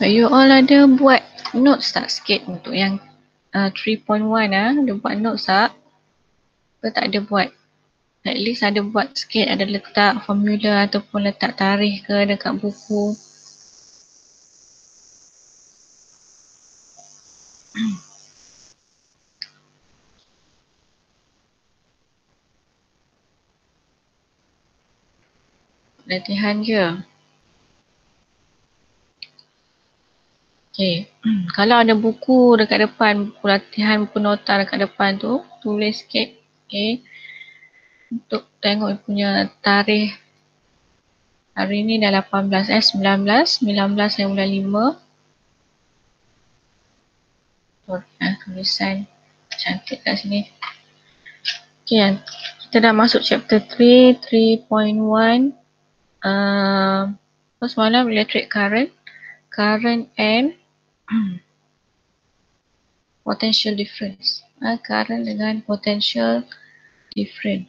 You all ada buat notes tak sikit untuk yang 3.1 ada buat notes tak? Ke tak ada buat? At least ada buat sikit, ada letak formula ataupun letak tarikh ke dekat buku. Latihan je. Okay. Kalau ada buku dekat depan, buku latihan, buku nota dekat depan tu, tulis sikit. Okay. Untuk tengok punya tarikh. Hari ni dah 18, 19 saya bulan 5. Tulisan cantik kat sini. Okay, kita dah masuk chapter 3, 3.1. First malam electric current and potential difference. Current dengan potential difference.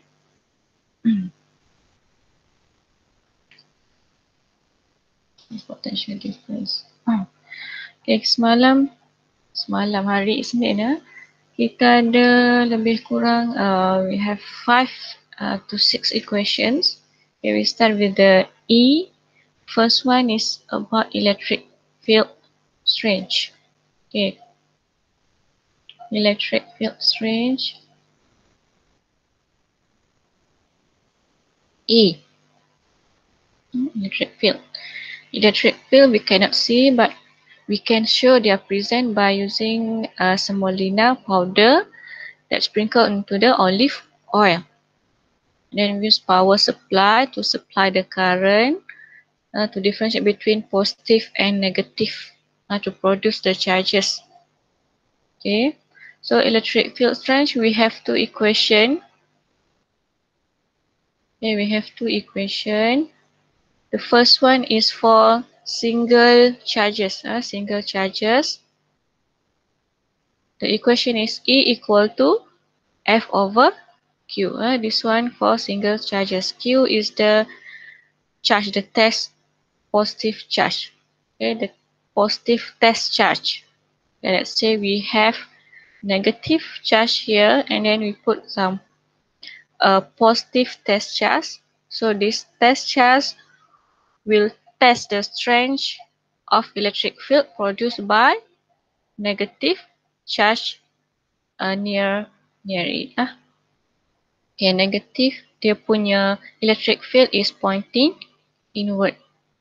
Potential difference. Okay, semalam hari Isnin kita ada lebih kurang we have 5 to 6 equations. Okay, we start with the E. First one is about electric field strength. Okay, electric field strength. E. Electric field. Electric field we cannot see, but we can show they are present by using semolina powder that's sprinkled into the olive oil. Then we use power supply to supply the current to differentiate between positive and negative to produce the charges. Okay, so electric field strength we have two equations. Okay, we have two equations. The first one is for single charges. The equation is E equal to F over Q. This one for single charges. Q is the charge, the test positive charge. Okay, the positive test charge. Okay, let's say we have negative charge here and then we put some positive test charge. So this test charge will test the strength of electric field produced by negative charge near it. Okay, negative dia punya electric field is pointing inward.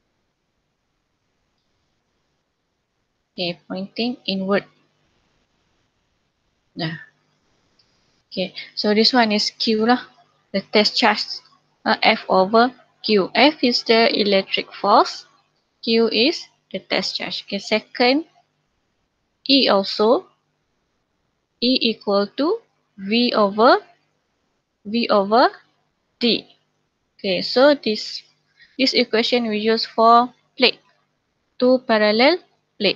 Okay, pointing inward. Okay, so this one is Q lah, the test charge. F over Q. F is the electric force. Q is the test charge. Okay, second, E also. E equal to V over D. Okay, so this equation we use for plate. Two parallel plate.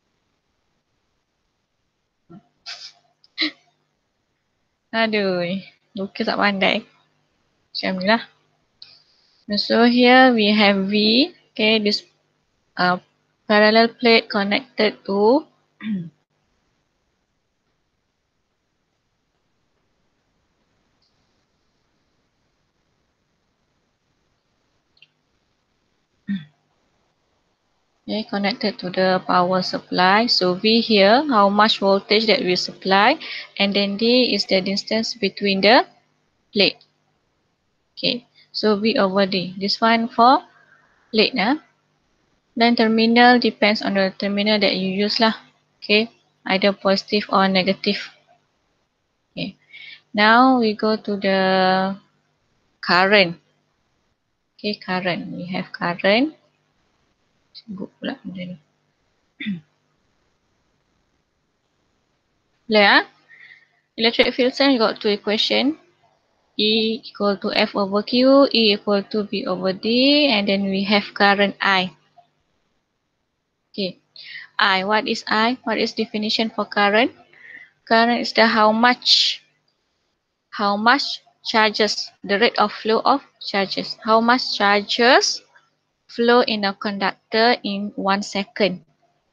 Aduh, lukis tak pandai. Macam ni lah. So here we have V. Okay, this parallel plate connected to connected to the power supply. So V here, how much voltage that we supply, and then D is the distance between the plate. Okay, so V over D. This one for plate. Then terminal depends on the terminal that you use lah. Okay, either positive or negative. Okay, now we go to the current. Okay, current. We have current. Sibuk pula benda ni. Boleh Electric field strength, you got two equations. E equal to F over Q, E equal to V over D, and then we have current I. Okay, I, what is I? What is definition for current? Current is the how much charges, the rate of flow of charges. How much charges flow in a conductor in 1 second.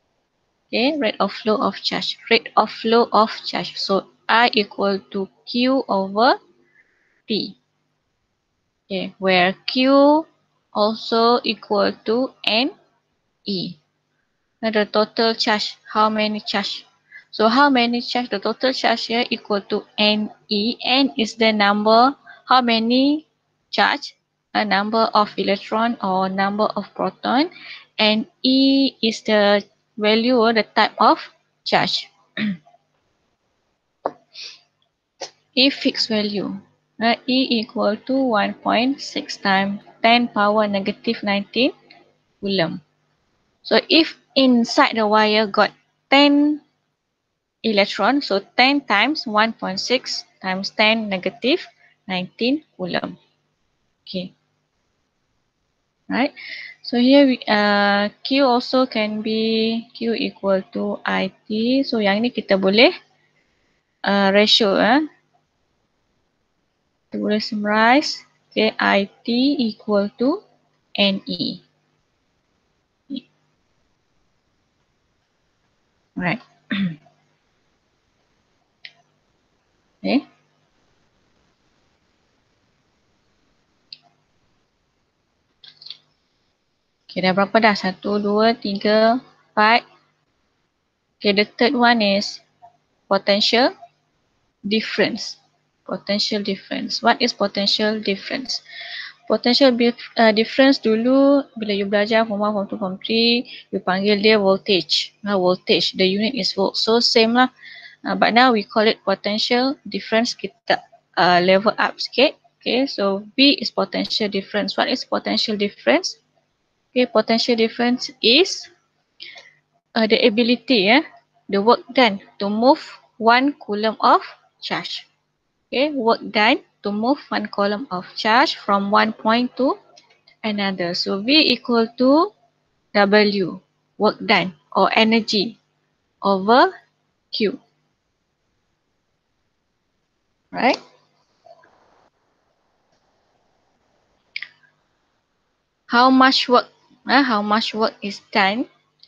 Okay, rate of flow of charge. Rate of flow of charge. So I equal to Q over T. Okay, where Q also equal to NE. Now the total charge, how many charge? So how many charge? The total charge here equal to NE. N is the number, how many charge? A number of electron or number of proton. And E is the value or the type of charge. E fixed value. E equal to 1.6 times 10 power negative 19 coulomb. So if inside the wire got 10 electron, so 10 times 1.6 times 10 negative 19 coulomb. Okay, right. So here we, Q also can be Q equal to IT. So yang ni kita boleh ratio. Kita boleh summarize. Okay, IT equal to NE. Right. Okay. Okay, dah berapa dah? 1, 2, 3, 4. Okay, the third one is potential difference. Potential difference. What is potential difference? Potential difference dulu bila you belajar form 1, form 2, form 3, you panggil dia voltage. Voltage, the unit is volt. So same lah. But now we call it potential difference. Kita level up sikit. Okay, so V is potential difference. What is potential difference? Okay, potential difference is the ability, the work done to move 1 coulomb of charge. Okay, work done to move 1 coulomb of charge from one point to another. So V equal to W, work done or energy over Q. Right? How much work is done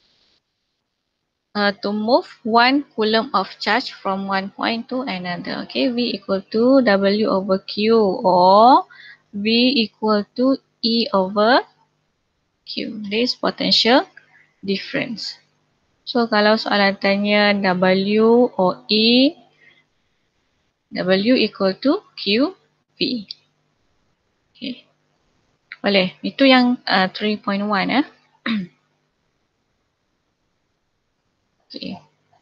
to move 1 coulomb of charge from one point to another. Okay, V equal to W over Q or V equal to E over Q. This potential difference. So kalau soalan tanya W or E, W equal to Q, V. Okay. Boleh. Itu yang 3.1 . Okay.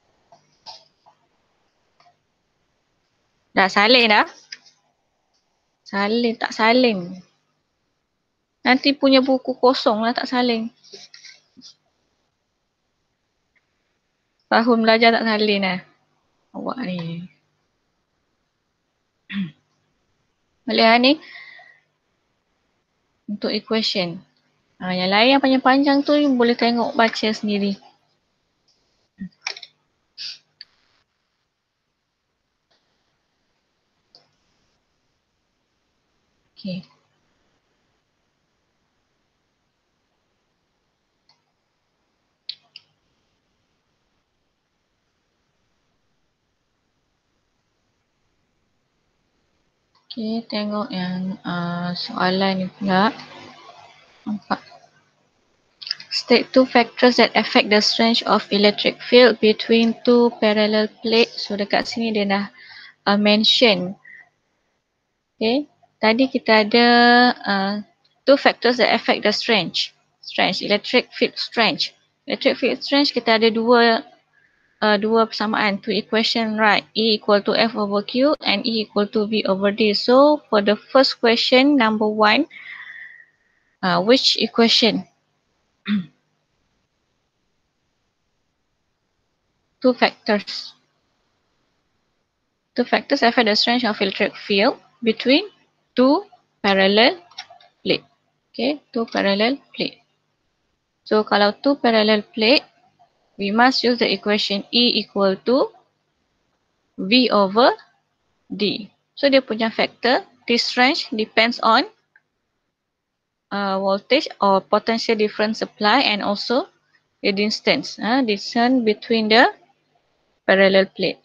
Dah salin dah? Salin, tak salin. Nanti punya buku kosong lah tak salin. Tahun belajar tak salin lah. Awak ni. Boleh lah ni. Untuk equation. Yang lain yang panjang-panjang tu boleh tengok baca sendiri. Okay. Okay, tengok yang soalan ni pula. Nampak. State two factors that affect the strength of electric field between two parallel plates. So dekat sini dia dah mention. Okay, tadi kita ada two factors that affect the strength. Electric field strength. Electric field strength kita ada dua persamaan, two equation, right? E equal to F over Q and E equal to V over D. So for the first question, number 1, which equation? Two factors. Two factors affect the strength of electric field between two parallel plate. Okay, two parallel plate. So kalau two parallel plate, we must use the equation E equal to V over D. So dia punya factor, this strength depends on voltage or potential difference supply and also the distance between the parallel plate.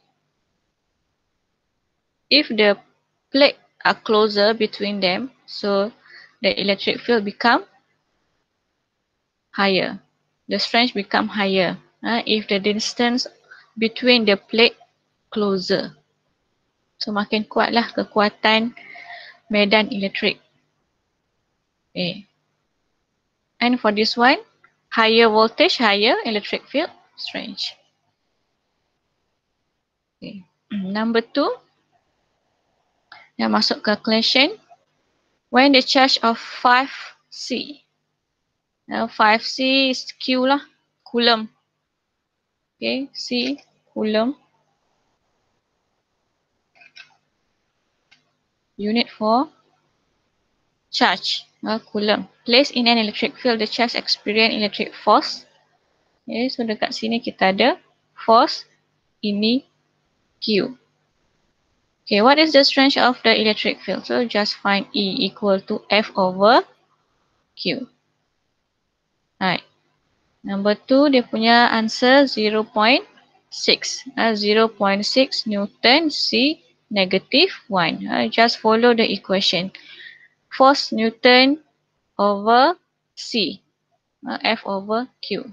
If the plate are closer between them, so the electric field become higher. The strength become higher if the distance between the plate closer. So makin kuatlah kekuatan medan elektrik. Okay. And for this one, higher voltage, higher electric field strength. Okay. Number 2, dah masuk calculation. When the charge of 5C, 5C is Q lah, coulomb. Okay, C, coulomb. Unit for charge, coulomb. Placed in an electric field, the charge experience electric force. Okay, so dekat sini kita ada force, ini Q. Okay, what is the strength of the electric field? So just find E equal to F over Q. Alright. Number 2, dia punya answer 0.6. 0.6 Newton C negative 1. Just follow the equation. Force Newton over C. F over Q.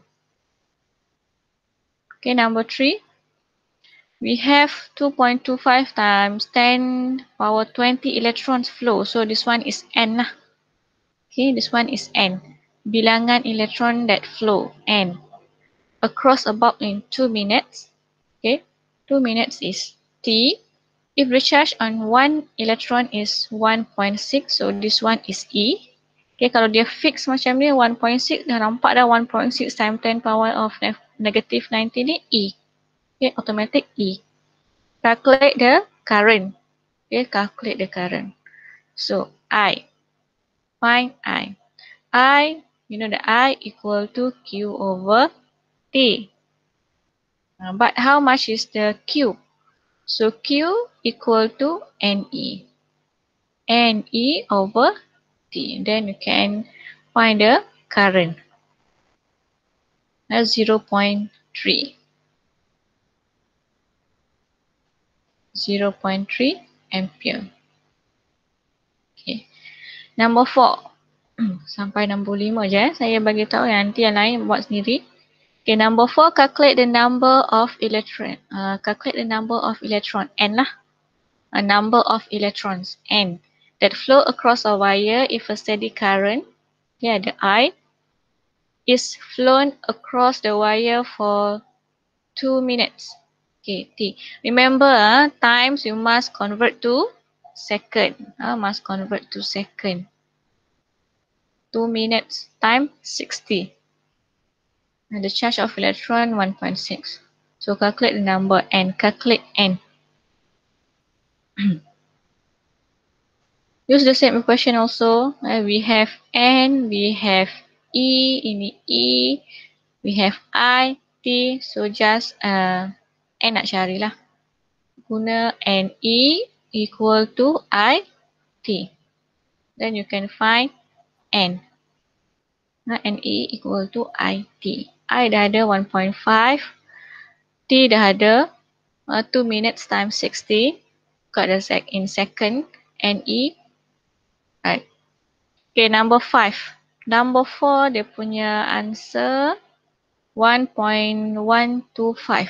Okay, number 3. We have 2.25 times 10 power 20 electrons flow. So this one is N lah. Okay, this one is N. Bilangan electron that flow, N. Across about in 2 minutes. Okay, 2 minutes is T. If the charge on one electron is 1.6, so this one is E. Okay, kalau dia fix macam ni 1.6, dah nampak dah 1.6 times 10 power of negative 90 ni E. Okay, automatic E. Calculate the current. Okay, calculate the current. So, I. Find I. I, you know the I equal to Q over T. But how much is the Q? So, Q equal to NE. NE over T. Then you can find the current. That's 0.3. 0.3 ampere. Okay. Number 4. Sampai nombor 5 je. Saya bagi tahu nanti yang lain buat sendiri. Okay, number 4, calculate the number of electron. Calculate the number of electron. N lah. A number of electrons. N. That flow across a wire if a steady current. Yeah, the I. Is flown across the wire for 2 minutes. Okay, T. Remember, times you must convert to second. Must convert to second. 2 minutes time 60. And the charge of electron 1.6. So calculate the number N. Calculate N. Use the same equation also. We have N, we have E, ini E, we have I, T. So just N nak carilah. Guna NE equal to I, T. Then you can find N. NE equal to I, T. I dah ada 1.5. T dah ada 2 minutes times 60. Got the in second. NE. Right. Okay, number 5. Number 4, dia punya answer 1.125.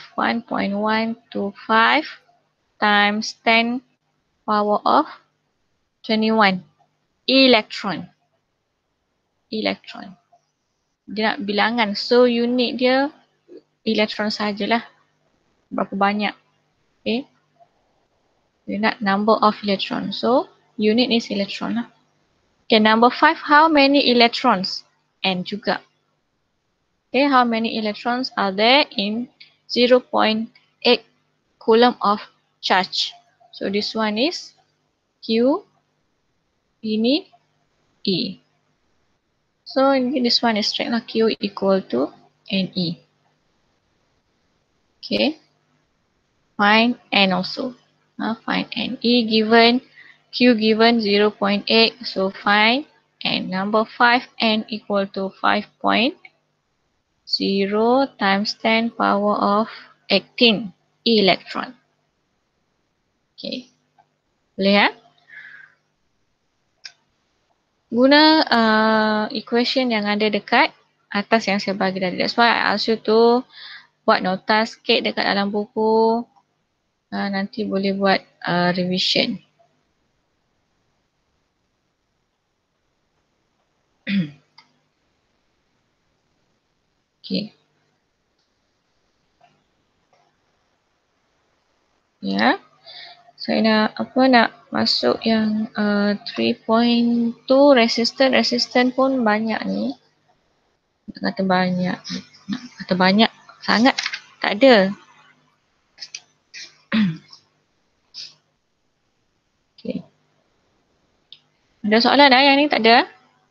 1.125 times 10 power of 21. Electron. Electron. Dia nak bilangan. So, unit dia elektron sajalah. Berapa banyak. Okay. Dia nak number of electron. So, unit is electron lah. Okay, number 5. How many electrons? N juga. Okay, how many electrons are there in 0.8 coulomb of charge? So, this one is Q. Ini E. So, this one is straight lah. Q equal to NE. Okay. Find N also. Find N. E given, Q given 0.8. So, find N. Number 5, N equal to 5.6. 0 times 10 power of 18 electron. Okay. Boleh ya? Guna equation yang ada dekat atas yang saya bagi tadi. That's why I ask you to buat nota sikit dekat dalam buku. Nanti boleh buat revision. Okay. Ya. Saya nak masuk yang 3.2 resistant pun banyak ni. Nak kata banyak. Nak kata banyak sangat tak ada. Okay. Ada soalan dah yang ni tak ada?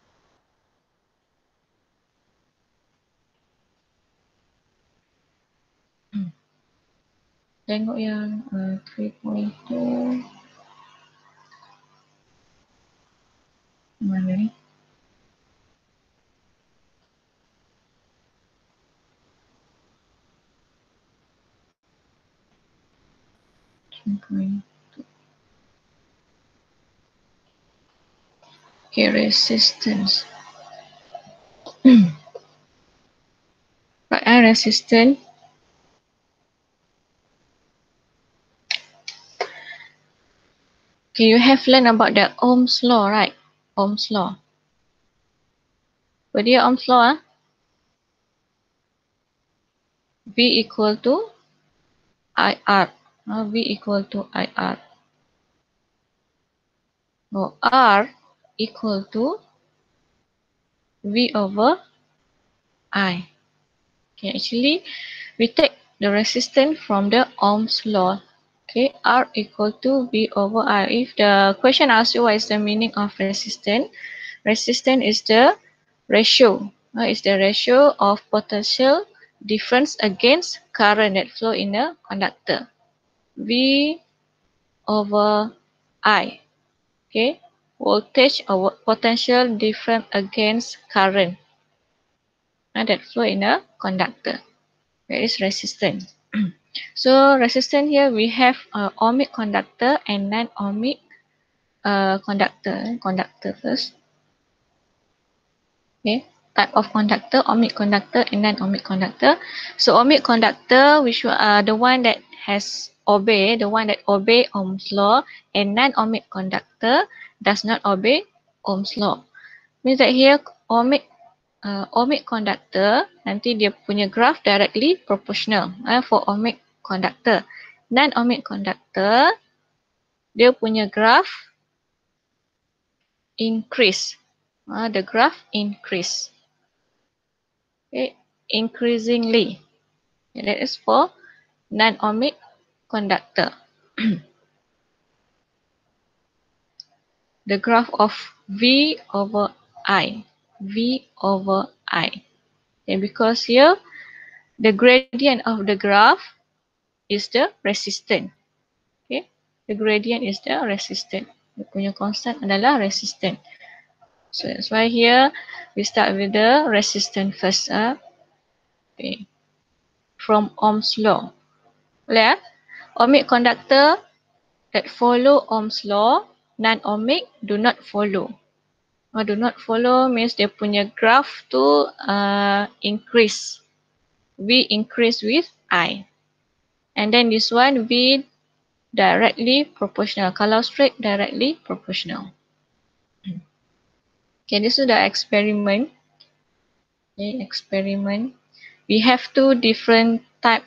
Tengok yang 3.2. Mana ni? Okay, resistance. Right, resistance. Okay, you have learned about the Ohm's law, right? Ohm's law. What is Ohm's law? V equal to IR. V equal to IR. So R equal to V over I. Okay, actually, we take the resistance from the Ohm's law. Okay, R equal to V over I. If the question asks you what is the meaning of resistance, resistance is the ratio. It's the ratio of potential difference against current that flow in a conductor. V over I. Okay, voltage or potential difference against current that flow in a conductor. That is resistance. So resistance here we have ohmic conductor and non-ohmic conductor. Conductor first. Okay, type of conductor, ohmic conductor and non-ohmic conductor. So ohmic conductor, which are the one that has obey Ohm's law, and non-ohmic conductor does not obey Ohm's law. Means that here ohmic conductor nanti dia punya graph directly proportional for ohmic conductor. Non-ohmic conductor dia punya graph increase. The graph increase. Okay, increasingly. Okay, that is for non-ohmic conductor. The graph of V over I. V over I. Okay, because here the gradient of the graph is the resistance. Okay, the gradient is the resistance. Dia punya constant adalah resistance. So that's why here we start with the resistance first. Okay, from Ohm's law. Boleh? Ohmic conductor that follow Ohm's law, non-ohmic do not follow. Do not follow means dia punya graph tu increase. V increase with I. And then this one V directly proportional. Kalau straight, directly proportional. Okay, this is the experiment. Okay, experiment. We have two different type.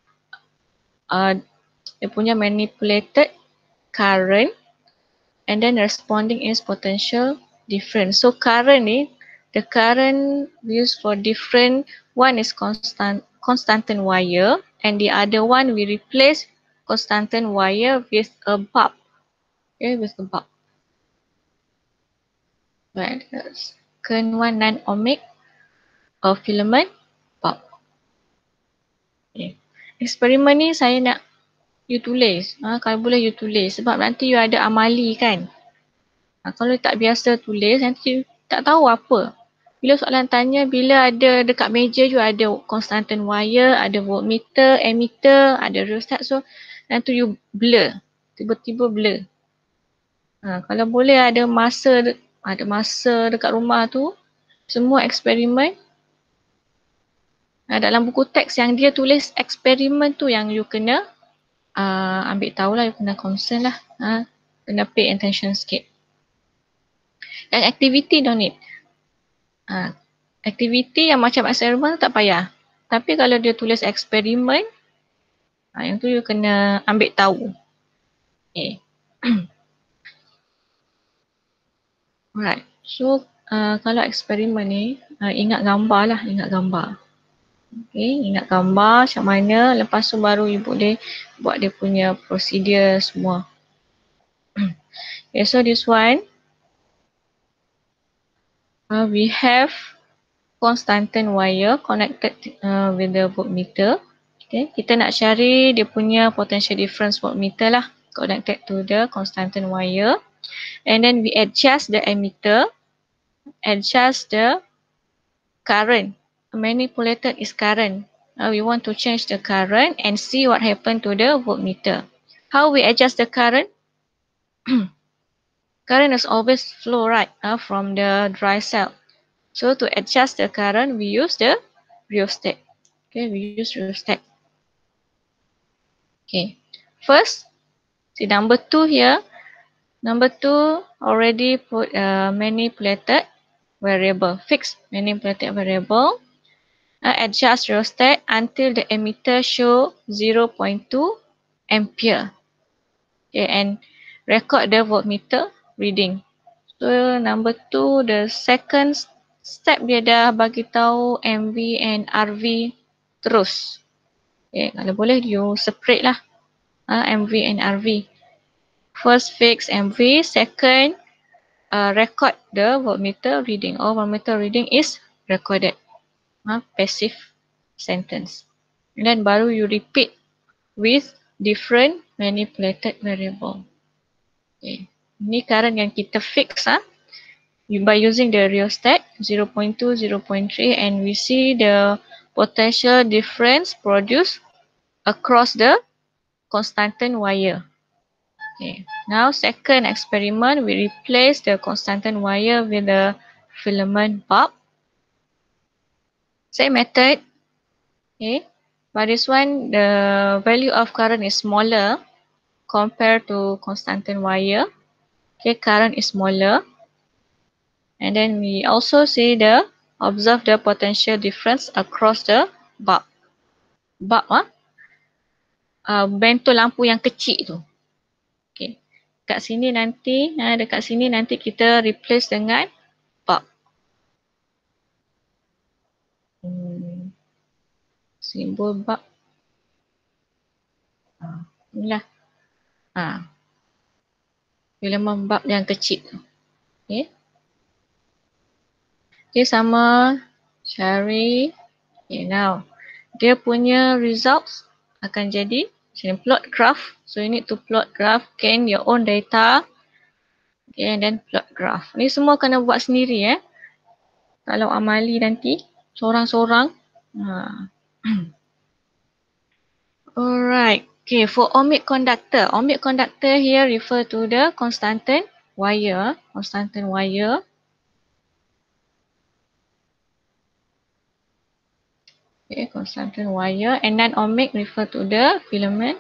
Dia punya manipulated current and then responding is potential difference. So current ni, the current used for different, one is constant wire and the other one we replace constant wire with a bulb. Okay, with a bulb. Right, second one non-ohmic filament bulb. Okay. Eksperimen ni saya nak you tulis. Kalau boleh you tulis sebab nanti you ada amali kan. Kalau tak biasa tulis nanti you tak tahu apa. Bila soalan tanya, bila ada dekat meja you ada constant wire, ada voltmeter, ammeter, ada rheostat. So, nanti you blur. Tiba-tiba blur. Kalau boleh ada masa dekat rumah tu, semua eksperimen. Dalam buku teks yang dia tulis eksperimen tu yang you kena ambil tahulah, you kena concern lah. Kena pay attention sikit. Dan aktiviti don't need. Aktiviti yang macam assignment tak payah. Tapi kalau dia tulis eksperimen, yang tu you kena ambil tahu. Okay. Alright. So, kalau eksperimen ni, ingat gambar lah, ingat gambar. Okay, ingat gambar macam mana, lepas tu baru you boleh buat dia punya prosedur semua. Okay, so this one, we have constant wire connected with the voltmeter. Okay, kita nak cari dia punya potential difference voltmeter lah, connected to the constant wire. And then we adjust the ammeter, adjust the current. Manipulated is current. We want to change the current and see what happened to the voltmeter. How we adjust the current? Current is always flow right from the dry cell. So to adjust the current, we use the rheostat. Okay, we use rheostat. Okay, first, see number 2 here. Number 2 already put manipulated variable, fixed manipulated variable. Adjust rheostat until the ammeter show 0.2 ampere. Okay, and record the voltmeter reading. So number 2, the second step dia dah bagi tahu MV and RV terus. Okay, kalau boleh you separate lah MV and RV. First fix MV, second record the voltmeter reading. Voltmeter reading is recorded. Passive sentence. And then baru you repeat with different manipulated variable. Okay. Ini current yang kita fix by using the rheostat 0.2, 0.3, and we see the potential difference produced across the constant wire. Okay. Now second experiment, we replace the constant wire with the filament bulb. Same method. Okay. But this one, the value of current is smaller compared to constant wire. Okay, current is smaller. And then we also see observe the potential difference across the bulb. Bulb, bentul lampu yang kecil tu. Okay. Dekat sini nanti kita replace dengan bulb. Simbol bulb. Inilah. Filament bulb yang kecil tu. Okay. Okay, sama cari. Okay, now. Dia punya results akan jadi plot graph. So you need to plot graph, gain your own data. Okay, and then plot graph. Ni semua kena buat sendiri kalau amali nanti sorang-sorang. Alright. Okay, for ohmic conductor. Ohmic conductor here refer to the constant wire. Constant wire. Okay, constant wire. And non-ohmic refer to the filament.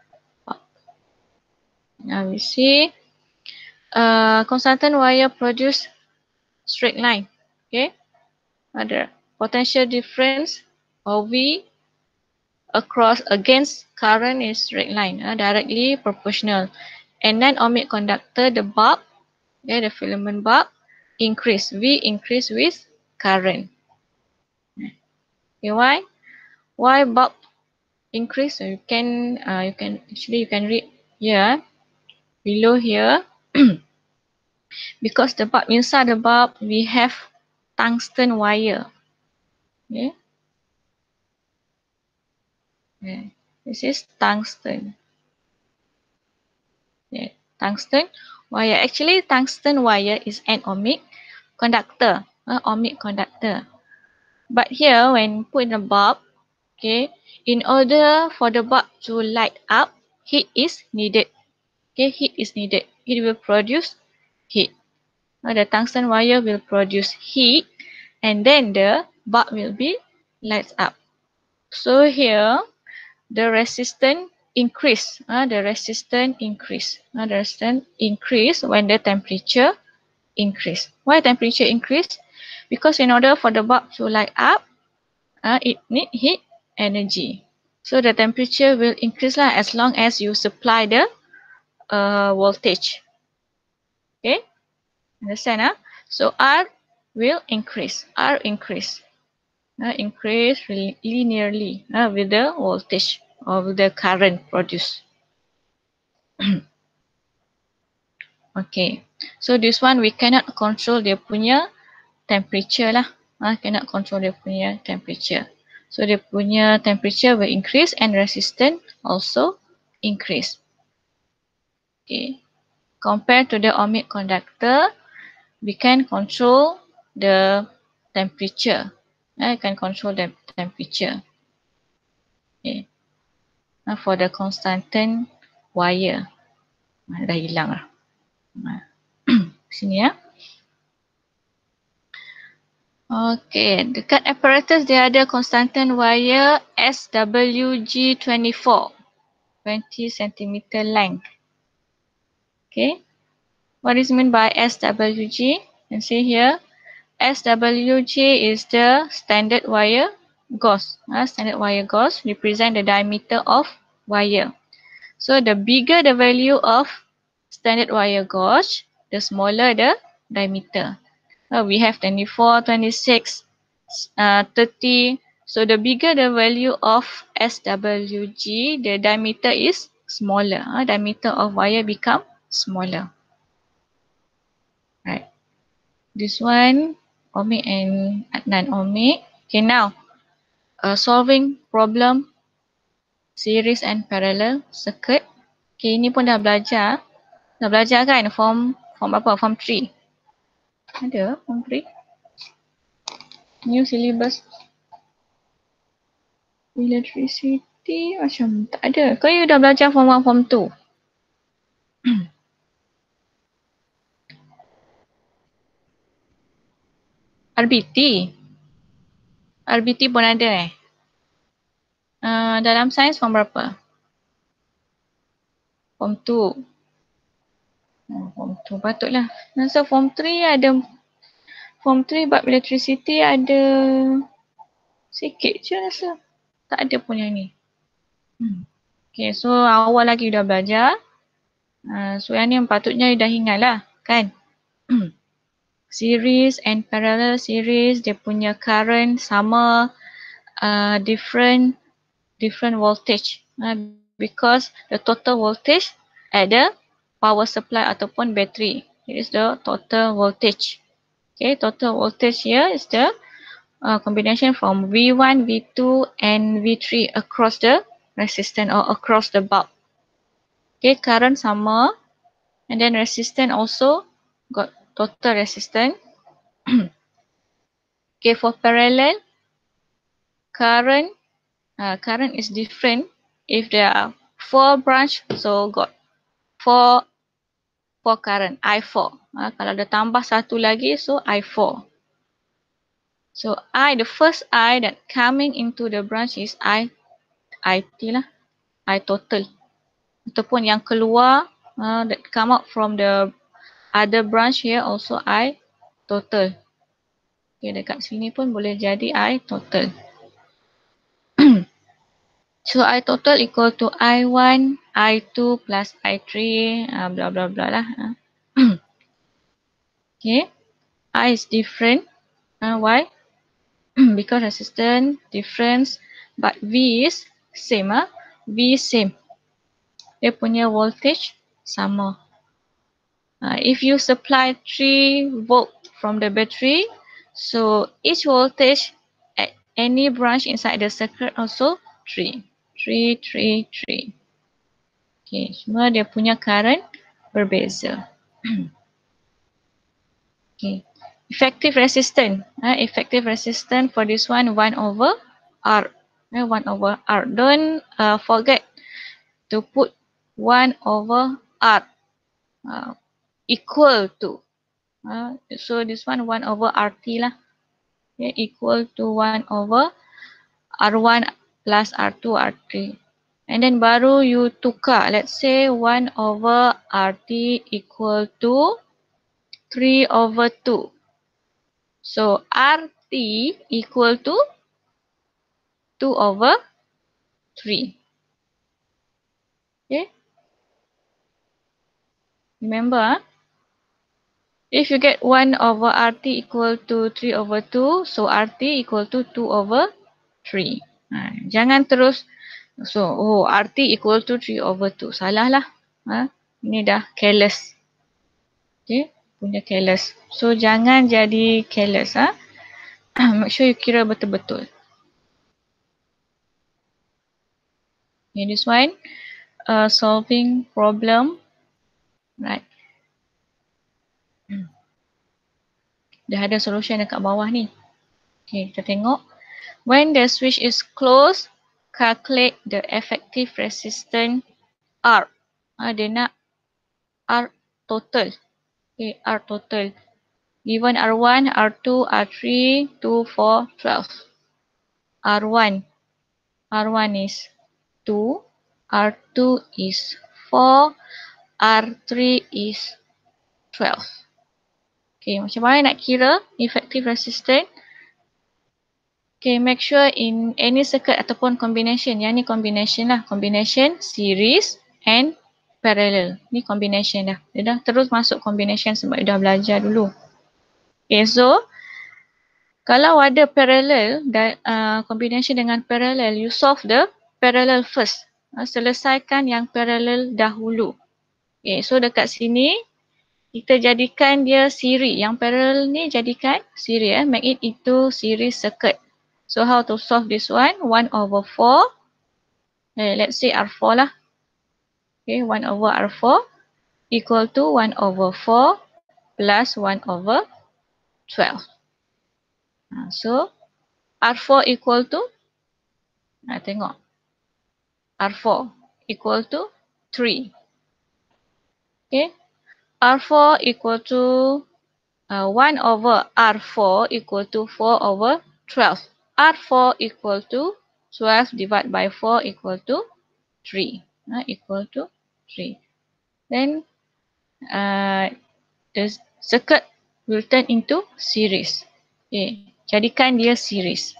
Now we see constant wire produce straight line. Okay. Ada potential difference OV against current is straight line, directly proportional. And non-ohmic conductor, the bulb, the filament bulb, increase. V increase with current. Okay, why? Why bulb increase? So you can read here, below here. Because the bulb, inside the bulb, we have tungsten wire. Okay. Okay. This is tungsten. Okay. Tungsten wire. Actually, tungsten wire is an ohmic conductor. ohmic conductor. But here when put in a bulb, okay, in order for the bulb to light up, heat is needed. Okay, heat is needed. It will produce heat. The tungsten wire will produce heat and then the bulb will be lights up. So here the resistance increase. The resistance increase. The resistance increase when the temperature increase. Why temperature increase? Because in order for the bulb to light up, it need heat energy. So the temperature will increase lah as long as you supply the voltage. Okay, understand? So R will increase. R increase. Increase linearly with the voltage or with the current produced. Okay, so this one we cannot control dia punya temperature lah. Cannot control dia punya temperature. So dia punya temperature will increase and resistance also increase. Okay, compared to the ohmic conductor, we can control the temperature. Can control the temperature. Okay. For the constant wire. Dah hilang lah. Sini ya. Okay, dekat apparatus dia ada constant wire SWG24, 20 cm length. Okay, what is meant by SWG? You can see here, SWG is the standard wire gauge. Standard wire gauge represent the diameter of wire. So the bigger the value of standard wire gauge, the smaller the diameter. We have 24, 26, 30. So the bigger the value of SWG, the diameter is smaller. Diameter of wire become smaller. Right. This one, ohmic and non-ohmic. Okay, now solving problem series and parallel circuit. Okay, ini pun dah belajar. Dah belajar kan form apa? Form 3. Ada form 3? New syllabus. Electricity macam tak ada. Kau you dah belajar form 1, form 2? RBT. RBT pun ada dalam sains form berapa? Form 2. Form 2 patutlah. Masa form 3 ada, form 3 bab electricity ada sikit je rasa. Tak ada pun yang ni. Okay, so awal lagi dah belajar. So yang ni patutnya dah ingat lah kan. Series and parallel series, dia punya current sama, different voltage. Because the total voltage at the power supply ataupun battery. It is the total voltage. Okay, total voltage here is the combination from V1, V2 and V3 across the resistance or across the bulb. Okay, current sama and then resistance also got total resistance. Okay, for parallel, current is different. If there are 4 branch, so got 4 current, I4. Kalau ada tambah satu lagi, so I4. So the first I that coming into the branch is IT lah, I total. Ataupun yang keluar that come out from the other branch here also I total. Okay, dekat sini pun boleh jadi I total. So I total equal to I1, I2 plus I3, blah blah blah lah. Okay, I is different. Why? Because resistance difference, but V is same. V same. Dia punya voltage sama. If you supply 3 volt from the battery, so each voltage at any branch inside the circuit also 3. 3, 3, 3. Okay, semua dia punya current berbeza. Okay, effective resistance. Effective resistance for this one 1 over R. 1 over R. Don't forget to put 1 over R equal to. So this one 1 over RT lah. Okay, equal to 1 over R1 plus R2, R3. And then baru you tukar. Let's say 1 over RT equal to 3 over 2. So RT equal to 2 over 3. Okay. Remember, if you get 1 over RT equal to 3 over 2, so RT equal to 2 over 3. Jangan terus, so RT equal to 3 over 2. Salah lah. Ini dah careless. Okay, punya careless. So jangan jadi careless. Make sure you kira betul-betul. Okay, this one, solving problem. Right. Dah ada solution dekat bawah ni. Okay, kita tengok. When the switch is closed, calculate the effective resistance R. Dia nak R total. Okay, R total. Given R1, R2, R3, 2, 4, 12. R1. R1 is 2. R2 is 4. R3 is 12. Okay, macam mana nak kira effective resistance? Okay, make sure in any circuit ataupun combination. Yang ni combination lah. Combination, series and parallel. Ni combination dah. Dia dah terus masuk combination sebab dia dah belajar dulu. Okay, so kalau ada parallel, combination dengan parallel, you solve the parallel first. Selesaikan yang parallel dahulu. Okay, so dekat sini, kita jadikan dia series. Yang parallel ni jadikan series. Make it into series circuit. So how to solve this one? 1 over 4. Let's say R4 lah. Okay, 1 over R4 equal to 1 over 4 plus 1 over 12. So R4 equal to, tengok. R4 equal to 3. Okay. R4 equal to 1 over R4 equal to 4 over 12. R4 equal to 12 divided by 4 equal to 3. Equal to 3. Then the circuit will turn into series. Okay. Jadikan dia series.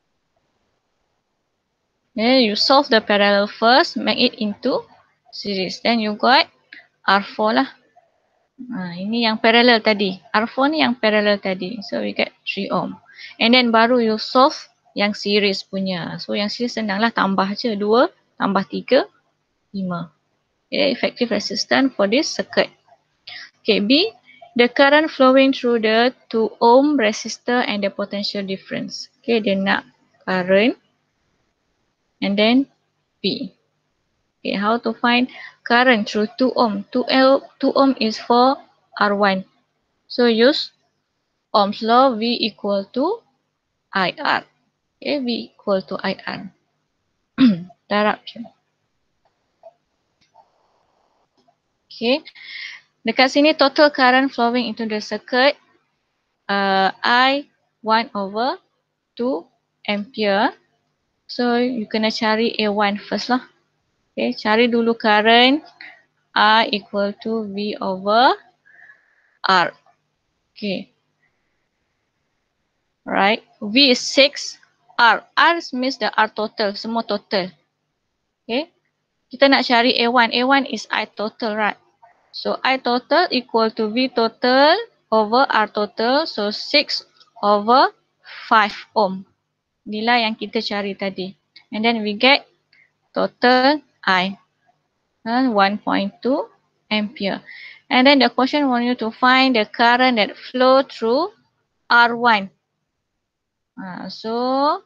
Then you solve the parallel first, make it into series. Then you got R4 lah. Ini yang parallel tadi. R4 ni yang parallel tadi. So we get 3 ohm. And then baru you solve yang series punya. So yang series senang lah, tambah je 2 tambah 3, 5. Okay, effective resistance for this circuit. Okay, B. The current flowing through the 2 ohm resistor and the potential difference. Okay, dia nak current. And then B. Okay, how to find current through 2 ohm? 2 ohm is for R1. So use Ohm's law, V equal to IR. Okay, V equal to IR. Darab je. Okay, dekat sini total current flowing into the circuit I 1 over 2 ampere. So you kena cari A1 first lah. Okay, cari dulu current I equal to V over R. Okay. Right. V is 6. R. R means the R total. Semua total. Okay. Kita nak cari A1. A1 is I total, right? So I total equal to V total over R total. So 6 over 5 ohm. Inilah yang kita cari tadi. And then we get total I. 1.2 ampere. And then the question want you to find the current that flow through R1. So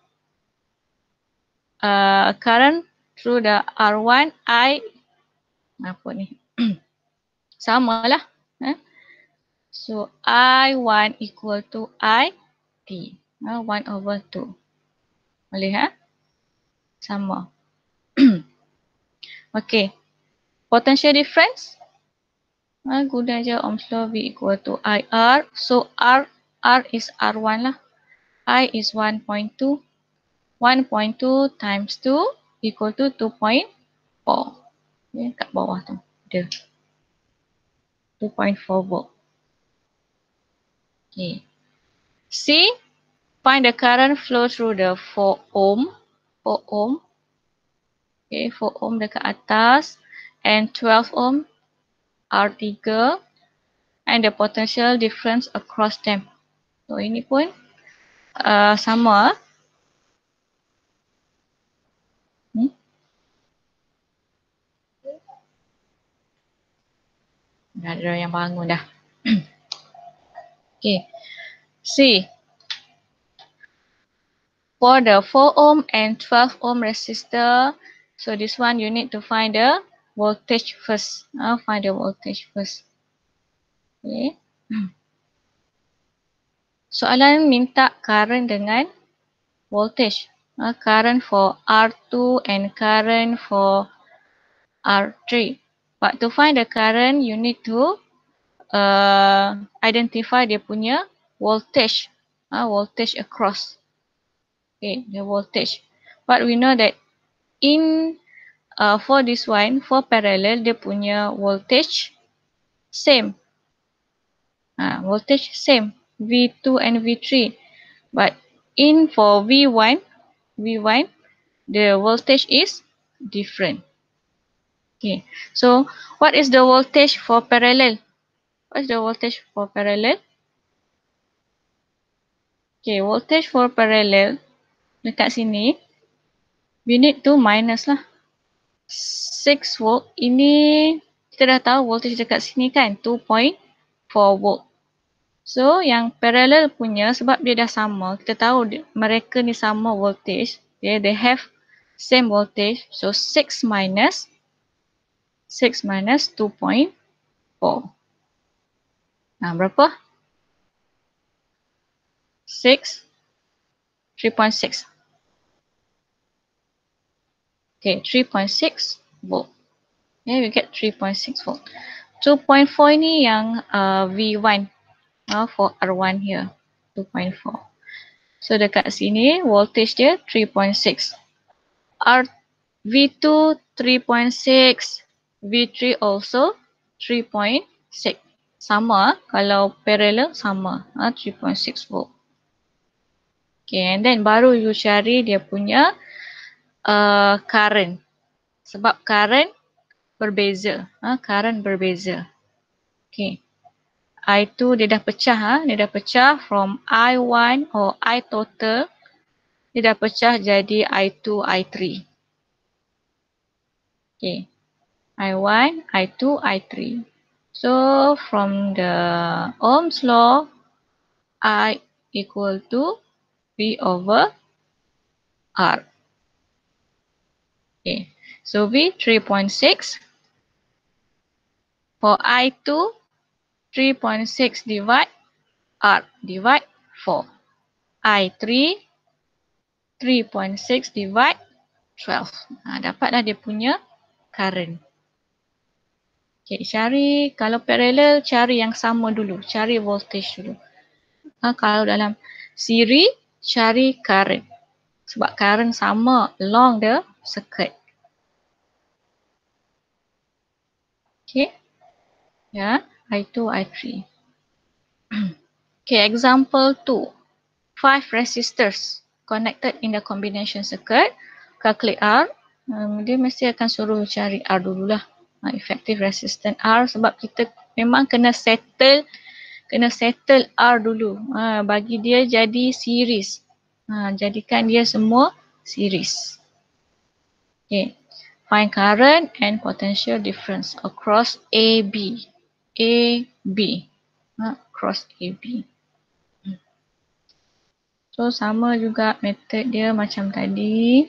current through the R1 I apa ni? Sama lah. So I1 equal to IT. 1/2. Boleh ha? Sama. Okay. Potential difference. Guna je Ohm's law V equal to IR. So R is R1 lah. I is 1.2. 1.2 times 2 equal to 2.4. Okay, kat bawah tu. Dia. 2.4 volt. Okay. C. Find the current flow through the 4 ohm. 4 ohm. Okay, 4 ohm dekat atas. And 12 ohm. R3. And the potential difference across them. So ini pun sama. Dah ada yang bangun dah. Okay. C. For the 4 ohm and 12 ohm resistor, so this one you need to find the voltage first. Find the voltage first. Okay. Soalan minta current dengan voltage. Current for R2 and current for R3. But to find the current, you need to identify dia punya voltage. Voltage across. Okay, the voltage. But we know that in for this one, for parallel, dia punya voltage same. Voltage same. V2 and V3. But in for V1, the voltage is different. Okay, so what is the voltage for parallel? What is the voltage for parallel? Okay, voltage for parallel dekat sini, we need to minus lah. 6 volt. Ini kita dah tahu voltage dekat sini kan 2.4 volt. So yang parallel punya sebab dia dah sama, kita tahu mereka ni sama voltage. Okay, they have same voltage. So 6 minus 2.4. Berapa? 3.6. Okay, 3.6 volt. Okay, we get 3.6 volt. 2.4 ni yang V1 for R1 here. 2.4. So dekat sini voltage dia 3.6. V2 3.6. V3 also 3.6. Sama kalau parallel sama 3.6 volt. Okay, and then baru you cari dia punya current. Sebab current berbeza. Current berbeza. Okay. I2 dia dah pecah. Dia dah pecah from I1 or I total. Dia dah pecah jadi I2, I3. Okay. I1, I2, I3. So from the Ohm's law, I equal to V over R. Okay. So V 3.6. For I2, 3.6 divide R divide 4. I3, 3.6 divide 12. Dapatlah dia punya current. Okay, cari kalau parallel cari yang sama dulu, cari voltage dulu. Kalau dalam siri cari current. Sebab current sama along the circuit. Okay. Ya, I2, I3. Okay, example 2. 5 resistors connected in the combination circuit. Calculate R. Dia mesti akan suruh cari R dululah. Effective resistance R sebab kita memang kena settle R dulu. Bagi dia jadi series. Jadikan dia semua series. Okay. Find current and potential difference across AB. Across AB. So sama juga method dia macam tadi.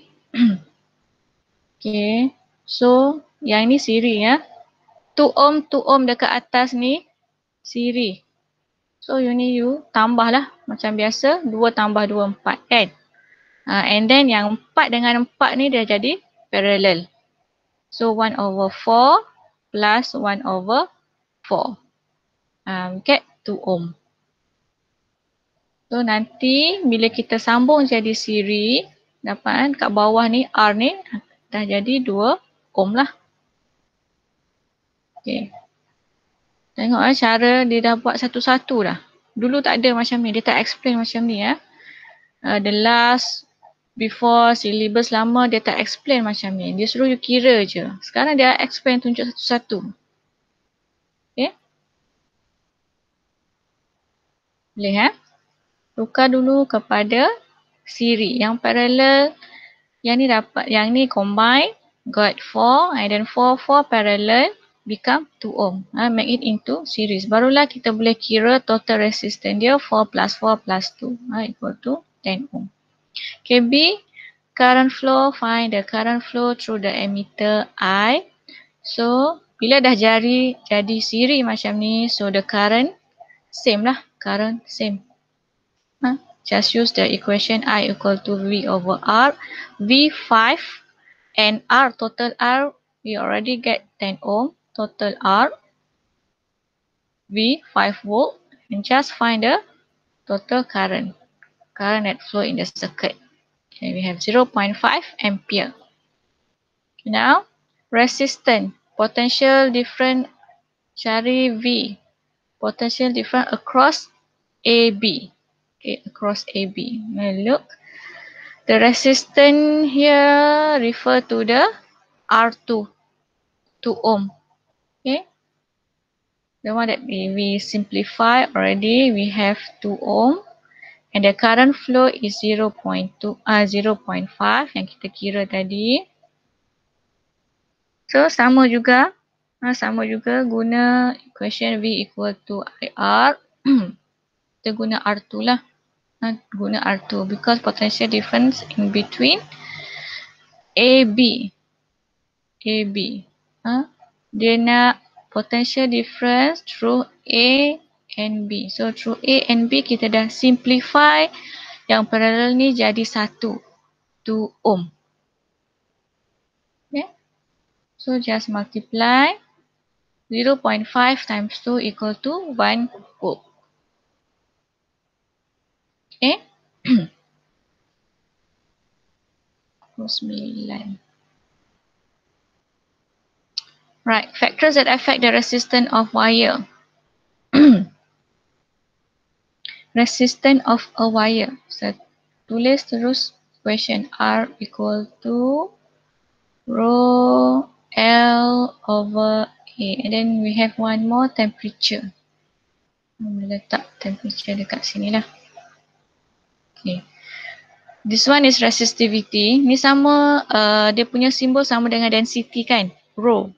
Okay. So yang ni siri ya. 2 ohm dekat atas ni siri. So you tambahlah macam biasa 2 tambah 2 4 kan. And then yang 4 dengan 4 ni dia jadi parallel. So 1/4 plus 1/4. Get 2 ohm. So nanti bila kita sambung jadi siri, dapat kan kat bawah ni R ni dah jadi 2 ohm lah. Okay. Tengok cara dia dah buat satu-satu dah. Dulu tak ada macam ni, dia tak explain macam ni ya. The last before syllabus lama dia tak explain macam ni. Dia suruh you kira je. Sekarang dia explain tunjuk satu-satu. Okay. Boleh ya? Tukar dulu kepada siri. Yang parallel, yang ni dapat, yang ni combine, got 4 and then 4 parallel become 2 ohm. Make it into series. Barulah kita boleh kira total resistance dia 4 plus 4 plus 2 equal to 10 ohm. KB, current flow, find the current flow through the emitter I. So, bila dah jadi siri macam ni, so the current same lah. Current same. Just use the equation I equal to V over R. V5 and R, total R, we already get 10 ohm. Total R, V 5 volt. And just find the total current that flow in the circuit. Okay, we have 0.5 ampere. Now, resistance, potential different, cari V. Potential different across AB. Okay, across AB. Now look. The resistance here refer to the R2, 2 ohm. Okay. The one that we simplify already, we have 2 ohm. And the current flow is 0.5 yang kita kira tadi. So sama juga guna equation V equal to IR. Kita guna R2 lah. Guna R2 because potential difference in between AB. Dia nak potential difference through A and B. So through A and B kita dah simplify yang parallel ni jadi 1, 2 ohm. Okay. So just multiply 0.5 times 2 equal to 1 ohm. Okay. 9. Right, factors that affect the resistance of wire. Resistance of a wire. So, tulis terus question R equal to rho L over A. And then we have one more, temperature. Letak temperature dekat sini lah. Okay. This one is resistivity. Ni sama, dia punya simbol sama dengan density kan? Rho.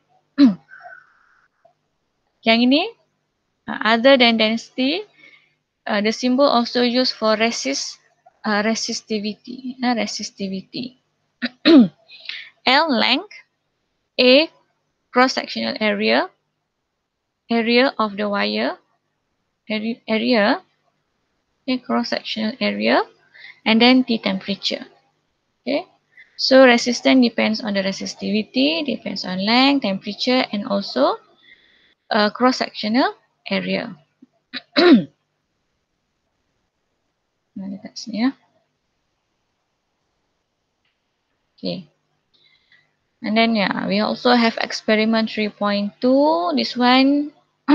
Yang ini, other than density, the symbol also used for resistivity. Resistivity. L, length. A, cross-sectional area. Area of the wire. Area. Okay, cross-sectional area. And then T, temperature. Okay. So resistance depends on the resistivity, depends on length, temperature, and also cross-sectional area. Nah, dekat sini ya. Okay. And then yeah, we also have experiment 3.2. This one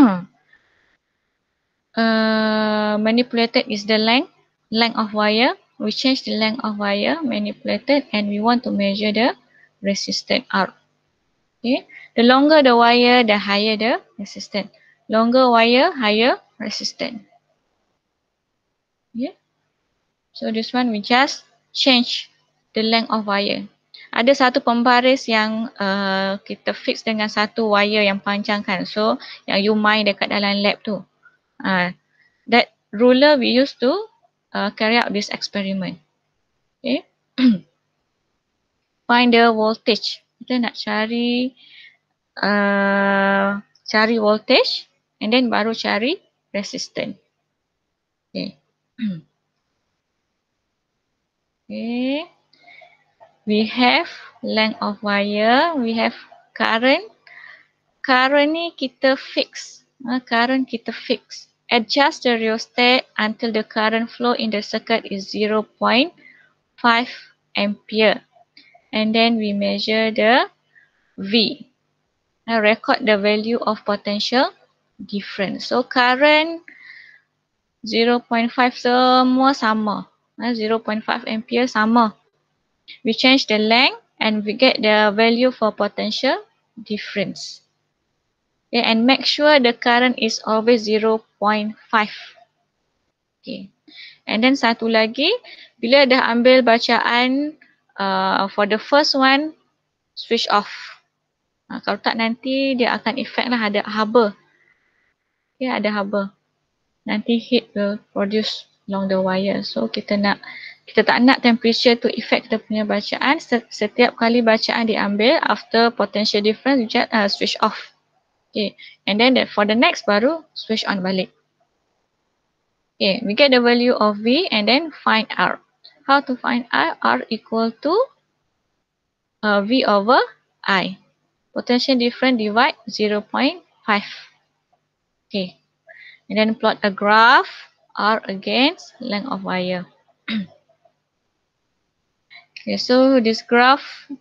manipulated is the length of wire. We change the length of wire, manipulated, and we want to measure the resistance R. Okay. The longer the wire, the higher the resistance. Longer wire, higher resistance. Okay. So this one we just change the length of wire. Ada satu pembaris yang kita fix dengan satu wire yang panjang kan. So yang you main dekat dalam lab tu. That ruler we use to carry out this experiment. Okay. Find the voltage. Kita nak cari voltage and then baru cari resistance. Okay. Okay. We have length of wire. We have current. Current ni kita fix. Current kita fix. Adjust the rheostat until the current flow in the circuit is 0.5 ampere. And then we measure the V. Now record the value of potential difference. So current 0.5 semua sama. 0.5 ampere sama. We change the length and we get the value for potential difference. Okay, and make sure the current is always 0.5. Okay. And then satu lagi, bila dah ambil bacaan for the first one, switch off. Kalau tak nanti dia akan effect lah, ada haba. Okay, ada haba. Nanti heat will produce along the wire. So kita tak nak temperature to affect kita punya bacaan. Setiap kali bacaan diambil, after potential difference, you just switch off. Okay, and then for the next baru switch on balik. Okay, we get the value of V and then find R. How to find R? R equal to V over I. Potential difference divide 0.5. Okay, and then plot a graph R against length of wire. Okay, so this graph,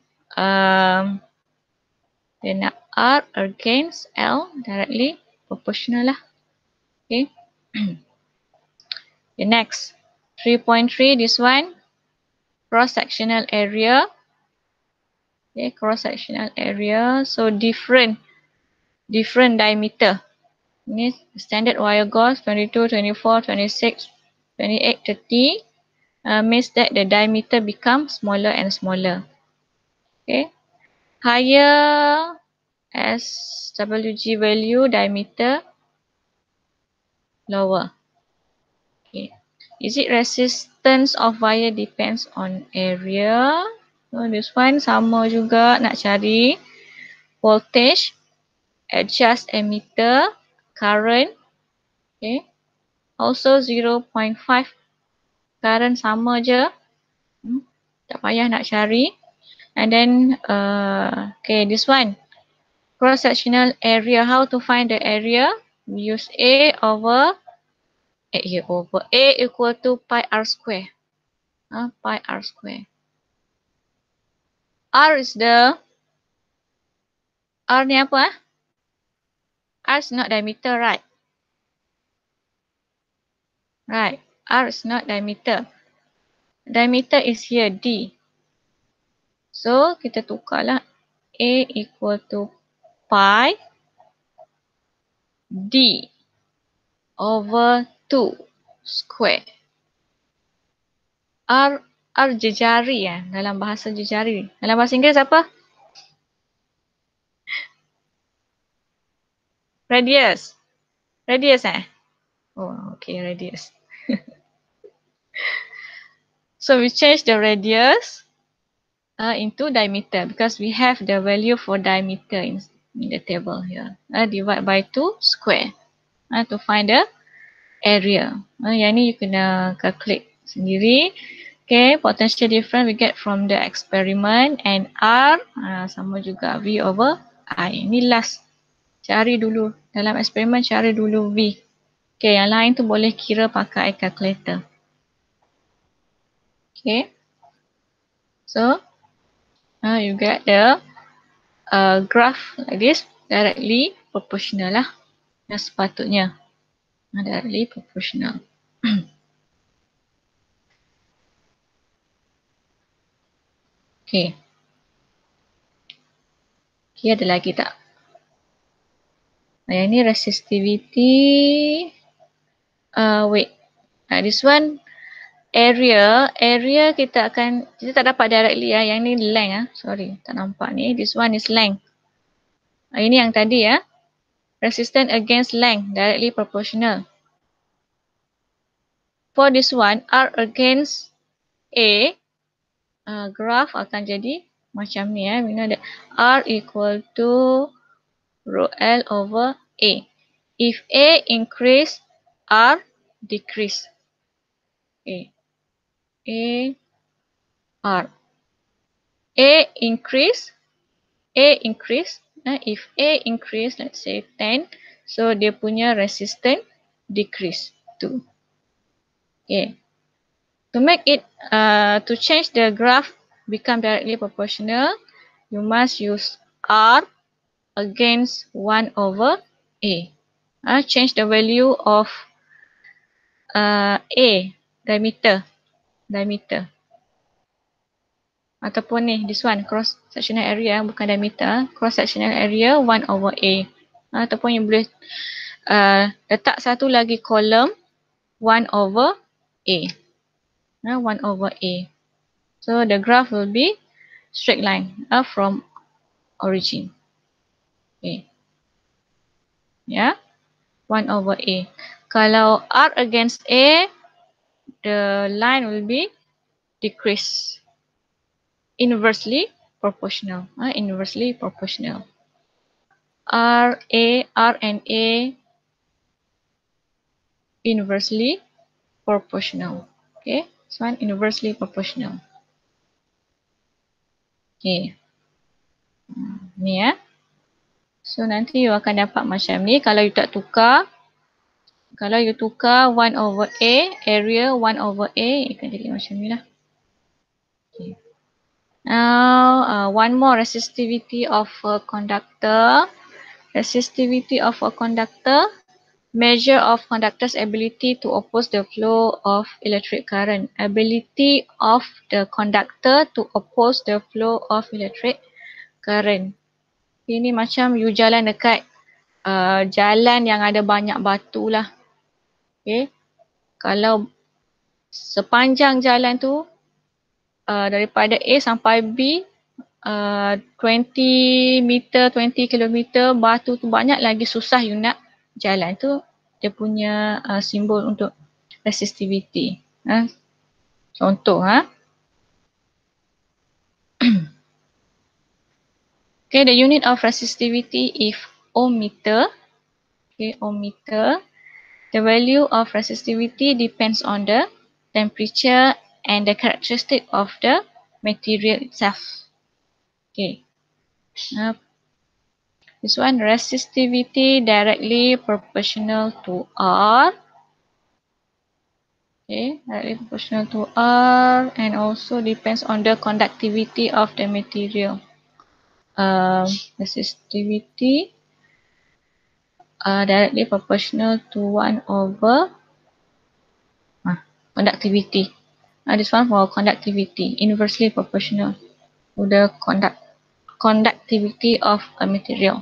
then R against L directly proportional lah. Okay. The next 3.3, this one cross-sectional area. Okay, cross-sectional area. So different diameter. Ini standard wire gauze 22, 24, 26, 28, 30. Means that the diameter becomes smaller and smaller. Okay. Higher SWG value, diameter lower. Okay. Is it resistance of wire depends on area? So this one sama juga, nak cari voltage, adjust ammeter, current. Okay. Also 0.5 current sama je. Tak payah nak cari. And then okay, this one cross sectional area. How to find the area? We use A equal to pi r square. Pi r square. R ni apa? R is not diameter, right? Right. R is not diameter. Diameter is here, D. So, kita tukarlah A equal to pi D over 2 square. R jejari dalam bahasa jejari. Dalam bahasa Inggeris apa? Radius. Radius Oh, okay, radius. So we change the radius into diameter because we have the value for diameter in the table here. Divide by 2 square to find the area. Yang ni you kena calculate sendiri. Okay, potential difference we get from the experiment, and R sama juga V over I. Ini last. Cari dulu. Dalam eksperimen cari dulu V. Okay, yang lain tu boleh kira pakai calculator. Okay. So, you get the graph like this, directly proportional lah. Yang sepatutnya. Directly proportional. Okay. Okay, ada lagi tak? Yang ni resistivity. Wait. This one area kita tak dapat directly Yang ni length Sorry, tak nampak ni. This one is length. Ini yang tadi resistance against length, directly proportional. For this one, R against A, graph akan jadi macam ni We know that R equal to rho L over A. If A increase, R decrease. Okay. A, R. A increase. If A increase, let's say 10, so dia punya resistance decrease too. Okay. To make it, to change the graph become directly proportional, you must use R against 1 over A. Change the value of A, diameter. Ataupun ni, this one, cross sectional area, bukan diameter. Cross sectional area 1 over A. Ataupun you boleh letak satu lagi kolom 1 over A. 1 over A. So the graph will be straight line from origin. Okay. Yeah, 1 over A. Kalau R against A, the line will be decrease. Inversely proportional. Inversely proportional. R and A inversely proportional. Okay, this one inversely proportional. Okay. Ni ya. So nanti you akan dapat macam ni kalau you tak tukar. Kalau you tukar 1 over A, area 1 over A, akan jadi macam ni lah. Okay. Now, one more resistivity of a conductor. Resistivity of a conductor. Measure of conductor's ability to oppose the flow of electric current. Ability of the conductor to oppose the flow of electric current. Ini macam you jalan dekat jalan yang ada banyak batu lah. Okay. Kalau sepanjang jalan tu daripada A sampai B 20 meter, 20 kilometer batu tu banyak lagi, susah you nak jalan. Tu dia punya simbol untuk resistivity. Contoh Okay, the unit of resistivity is ohm meter. Okay, ohm meter. The value of resistivity depends on the temperature and the characteristic of the material itself. Okay. This one, resistivity directly proportional to R. Okay, directly proportional to R and also depends on the conductivity of the material. Resistivity directly proportional to 1 over conductivity. This one for conductivity, inversely proportional to the conductivity of a material.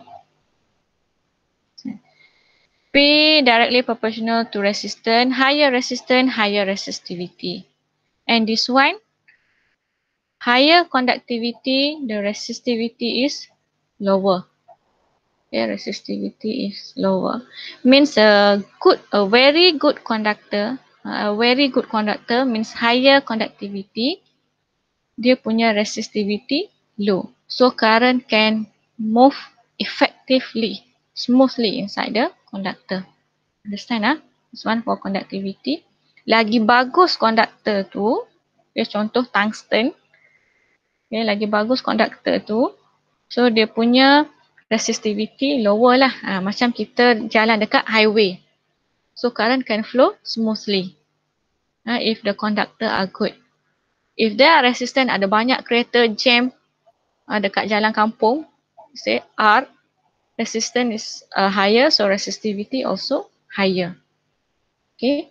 P directly proportional to resistance, higher resistivity. And this one, higher conductivity, the resistivity is lower. Okay, resistivity is lower. Means a very good conductor means higher conductivity, dia punya resistivity low. So current can move effectively, smoothly inside the conductor. Understand This one for conductivity. Lagi bagus conductor tu, contoh tungsten. Okay, lagi bagus conductor tu, so dia punya resistivity lower lah. Macam kita jalan dekat highway. So current can flow smoothly if the conductor are good. If they are resistant, ada banyak kereta jam dekat jalan kampung, say R, resistance is higher, so resistivity also higher. Okay.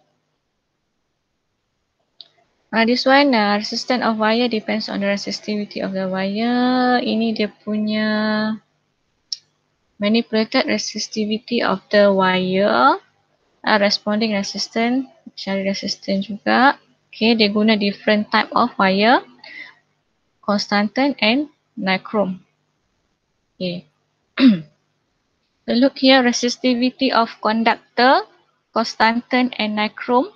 This one, resistance of wire depends on the resistivity of the wire. Ini dia punya manipulated resistivity of the wire. Responding resistance, cari resistance juga. Okay, dia guna different type of wire. Constantan and nichrome. Okay. So look here, resistivity of conductor, constantan and nichrome.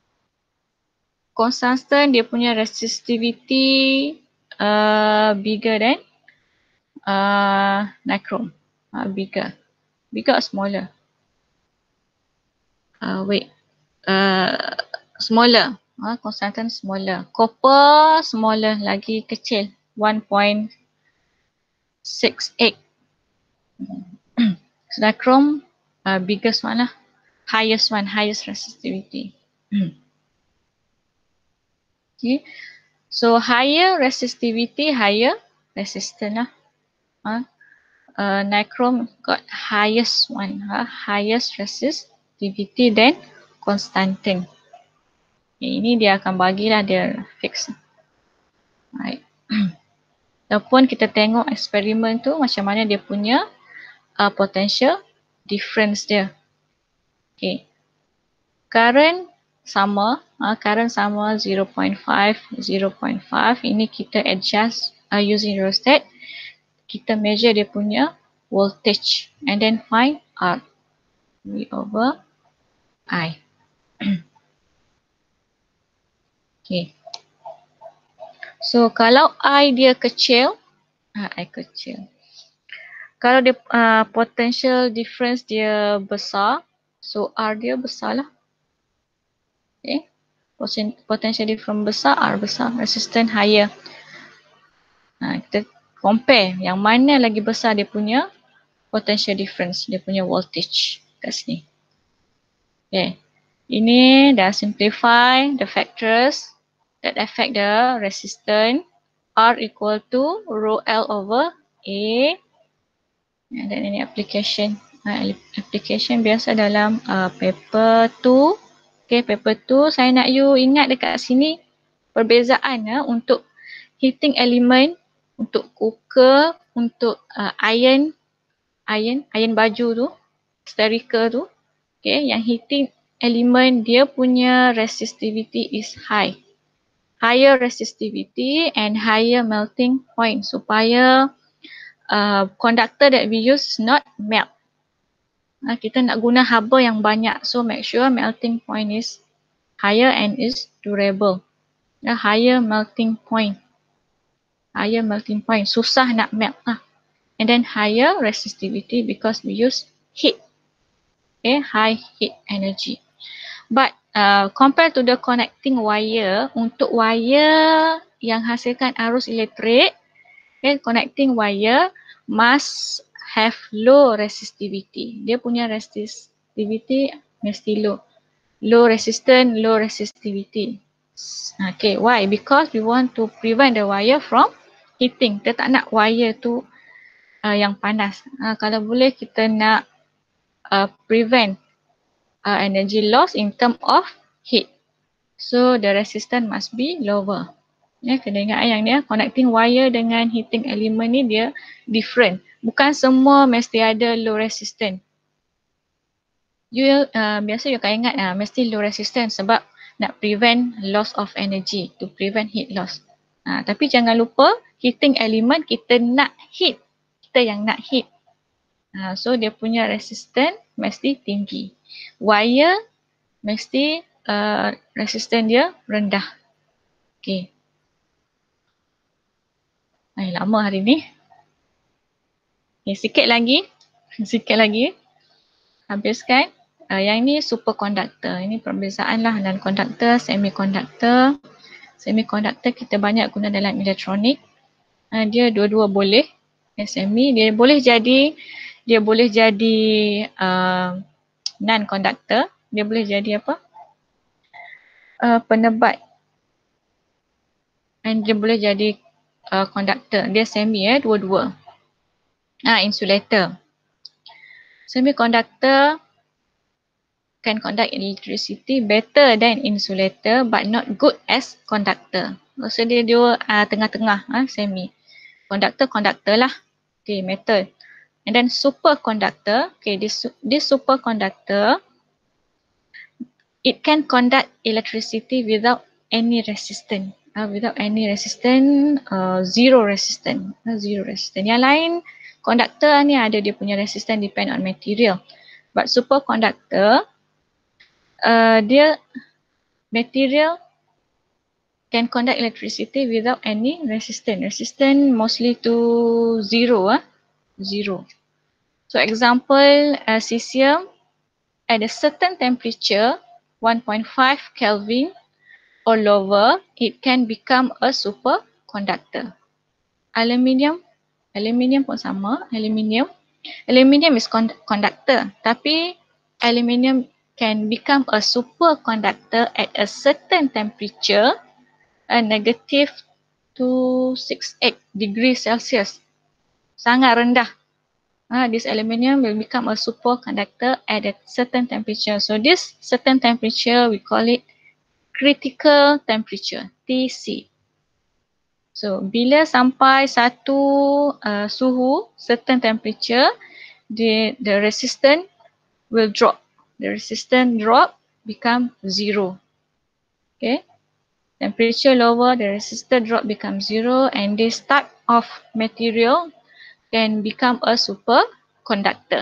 Constantan dia punya resistivity bigger than nichrome. Bigger or smaller? Smaller. Konstantan smaller. Copper smaller, lagi kecil, 1.68. Sedangkan chrome biggest one lah, highest one, highest resistivity. Okay. So higher resistivity, higher resistance lah. Nichrome got highest one, highest resistivity than constantan. Okay, ini dia akan bagilah dia fix. Right. Ataupun kita tengok eksperimen tu macam mana dia punya potential difference dia. Okay. Current sama, 0.5, 0.5. Ini kita adjust using rheostat. Kita measure dia punya voltage and then find R. V over I. Okay. So kalau I dia kecil, I kecil. Kalau dia potential difference dia besar, so R dia besar lah. Okay. Potential difference besar, R besar. Resistance higher. Kita compare yang mana lagi besar dia punya potential difference, dia punya voltage kat sini. Okay. Ini dah simplify the factors that affect the resistance. R equal to rho L over A. Dan ini application. Application biasa dalam paper 2. Okay, paper 2 saya nak you ingat dekat sini perbezaan untuk heating element, untuk cooker, untuk iron baju tu, spherical tu. Okay, yang heating element dia punya resistivity is high. Higher resistivity and higher melting point supaya conductor that we use not melt. Kita nak guna haba yang banyak, so make sure melting point is higher and is durable. Higher melting point. Higher melting point, susah nak melt lah. And then higher resistivity because we use heat. Okay, high heat energy. But compared to the connecting wire, untuk wire yang hasilkan arus elektrik, okay, connecting wire must have low resistivity. Dia punya resistivity mesti low. Low resistance, low resistivity. Okay, why? Because we want to prevent the wire from heating. Kita tak nak wire tu yang panas. Kalau boleh kita nak prevent energy loss in term of heat. So the resistance must be lower. Kena ingat yang dia connecting wire dengan heating element ni dia different. Bukan semua mesti ada low resistance. Biasa you akan ingat mesti low resistance sebab nak prevent loss of energy, to prevent heat loss. Tapi jangan lupa heating element kita nak heat. Kita yang nak heat. So dia punya resistance mesti tinggi. Wire mesti resistance dia rendah. Okay. Lama hari ni. Okay, sikit lagi. Habiskan. Yang ni superconductor. Ini perbezaan lah dan conductor, semiconductor. Semiconductor kita banyak guna dalam elektronik. Dia dua-dua boleh. Semi dia boleh jadi non-conductor. Dia boleh jadi apa? Penebat. Dan dia boleh jadi conductor. Dia semi dua-dua. Insulator. Semiconductor can conduct electricity better than insulator but not good as conductor. So dia tengah-tengah, semi. Conductor lah. Okay, metal. And then superconductor. Okay, this superconductor, it can conduct electricity without any resistance. Without any resistance, zero resistance. Yang lain, conductor ni ada dia punya resistance depend on material. But superconductor, dia material can conduct electricity without any resistance. Resistance mostly to zero. Zero. So example, cesium at a certain temperature, 1.5 Kelvin, or lower, it can become a superconductor. Aluminium pun sama. Aluminium is conductor, tapi aluminium can become a superconductor at a certain temperature, a negative 268 degrees Celsius. Sangat rendah. This aluminium will become a superconductor at a certain temperature. So this certain temperature, we call it critical temperature, TC. So, bila sampai satu suhu, certain temperature, the resistance will drop. The resistance drop become zero. Okay. Temperature lower, the resistance drop becomes zero, and this type of material can become a superconductor.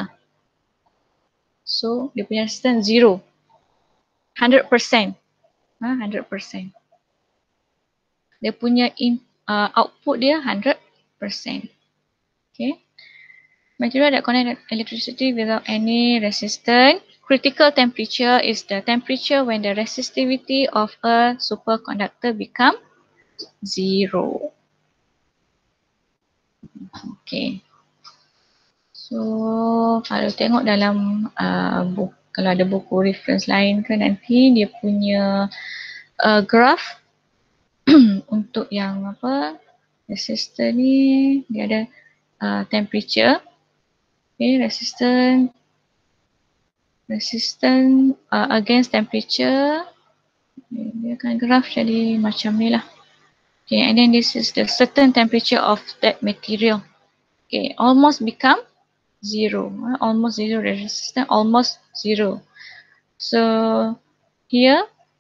So, dia punya resistance zero. 100%. 100%. Dia punya output dia 100%. Okay. Material that conduct electricity without any resistance. Critical temperature is the temperature when the resistivity of a superconductor become zero. Okay. So, kalau tengok dalam kalau ada buku reference lain ke nanti dia punya graph untuk yang apa resistor ni dia ada temperature. Okay, resistance against temperature. Dia akan graph jadi macam ni lah. Okay, and then this is the certain temperature of that material. Okay, almost become zero. Almost zero resistance, almost zero. So here,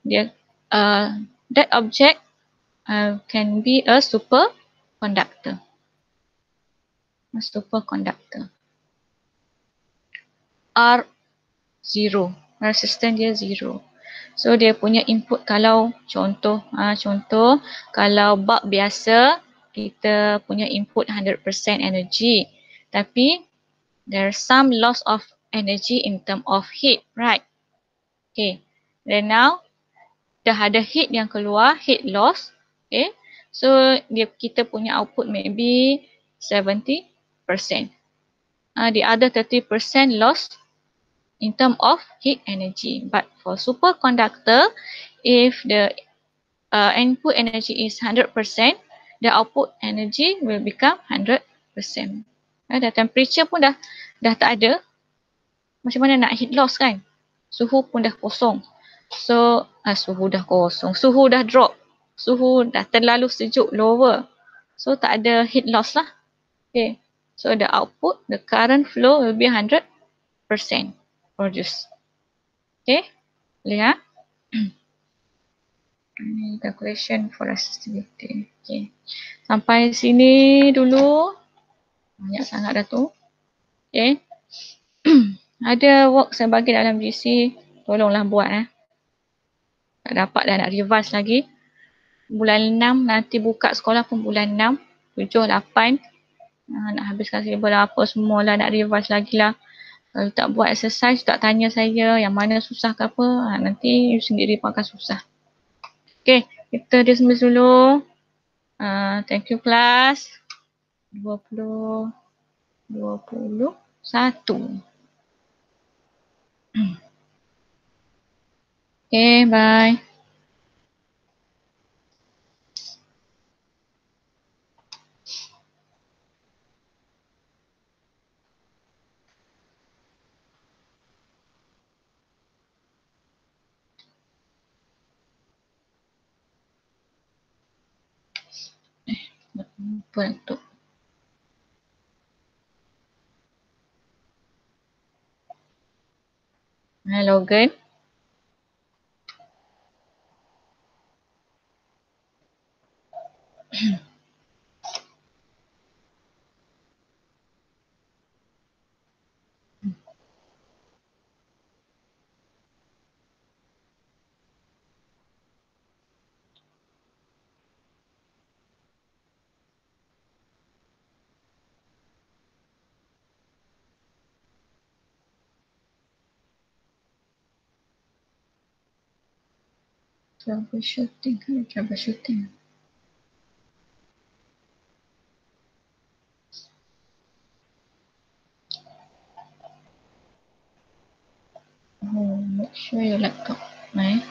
that object can be a superconductor. A superconductor. R0. Resistance dia zero. So dia punya input kalau contoh kalau bulb biasa kita punya input 100% energy, tapi there's some loss of energy in term of heat, right? Okay, then now dah ada heat yang keluar, heat loss. Okay, so kita punya output maybe 70%. The other 30% loss in terms of heat energy. But for superconductor, if the input energy is 100%, the output energy will become 100%. The temperature pun dah tak ada. Macam mana nak heat loss kan? Suhu pun dah kosong. So, suhu dah drop. Suhu dah terlalu sejuk, lower. So, tak ada heat loss lah. Okay. So, the output, the current flow will be 100% produced. Okay, lihat. Ini calculation for resistivity. Okay, sampai sini dulu. Banyak sangat dah tu. Okay, ada work saya bagi dalam GC, tolonglah buat. Tak dapat dah nak revise lagi. Bulan 6 nanti buka sekolah pun bulan 6, 7, 8. Nak habiskan syllabus apa semua lah, nak revise lagi lah. Kalau tak buat exercise, tak tanya saya yang mana susah ke apa, nanti you sendiri pun akan susah. Okay, kita dismiss dulu. Thank you class. 21. Okay, bye. Apa tu? Login. Troubleshooting, troubleshooting. Oh, make sure your laptop. Này.